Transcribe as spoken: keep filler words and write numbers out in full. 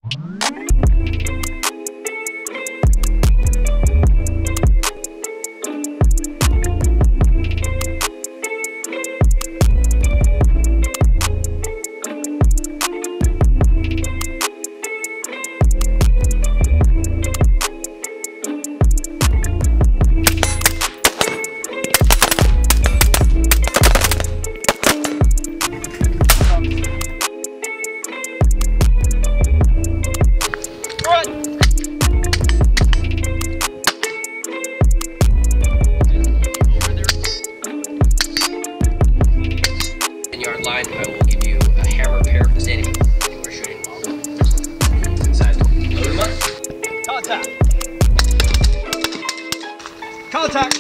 Line, I will give you a hammer pair standing when we're shooting inside. Load them up. Contact. Contact.